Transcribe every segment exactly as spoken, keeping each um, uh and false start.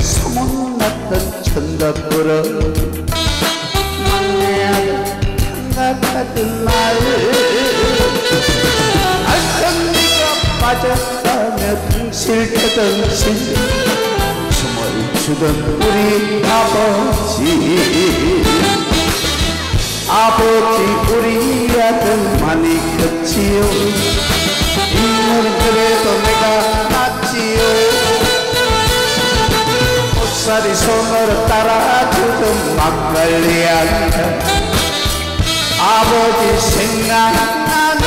소문났던 천덕꾸러 막내 아들 생각하던 날 알던 네가 빠졌다며 둥실대던 춤을 추던 우리 아버지 아버지 우리 아들 많이 컸지요. 인물은 그래도 내가 낫지요. 옷살이 손으로 따라주던 막걸리 한잔 아버지 생각나네.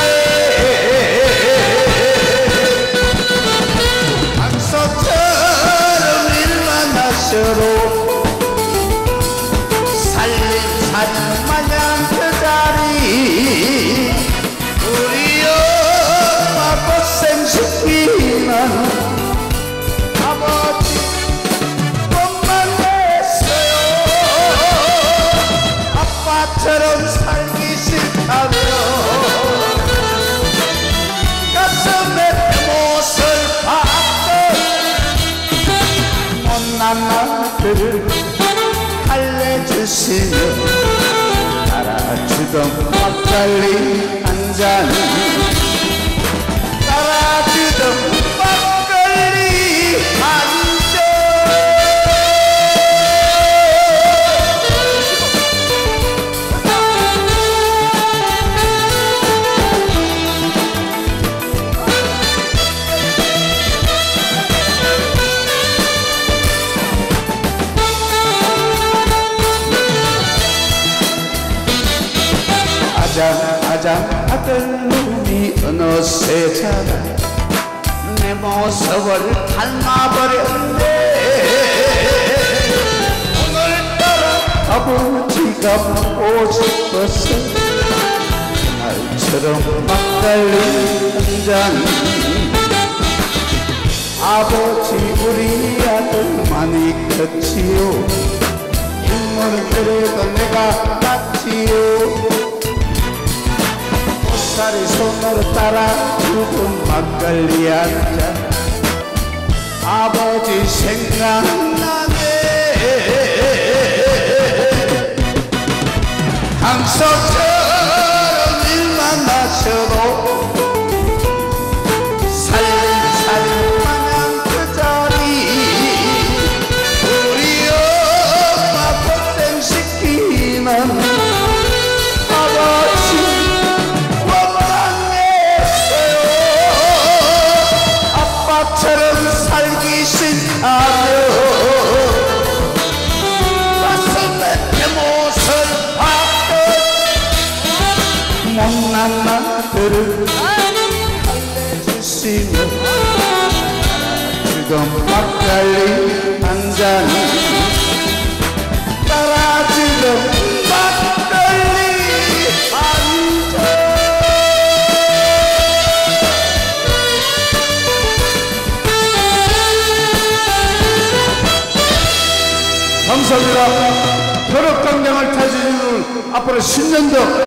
강소처럼 일만 하셔도 살림살이 마냥 그 자리 우리 엄마 고생시키는 아버지 것만 했어요. 아빠처럼 살기 싫다며 가슴에 못을 박던 못난 아들을 달래주시며 따라주던 막걸리 한잔 따라주던 막걸리 한잔 아장 아들 눈이 어느새 자라 내 모습을 닮아버렸네. 오늘따라 아버지가 보고 싶어서 말처럼 막걸리 한잔 아버지 우리 아들 많이 컸지요. 인물은 그래도 내가 낫지요. 옷살이 손으로 따라주던 막걸리 한잔 아버지 생각나네. 강석처럼 일만 마셔도 살림살이 마냥 그 자리 우리 엄마 고생시키는 아빠처럼 살기 싫다며 가슴에 내 못을 박던 못난 아들을 달래주시며 따라주던 막걸리 한잔 따라주던 막걸리 한잔 감사합니다. 벼룩 강장을 타주시는 앞으로 십 년 더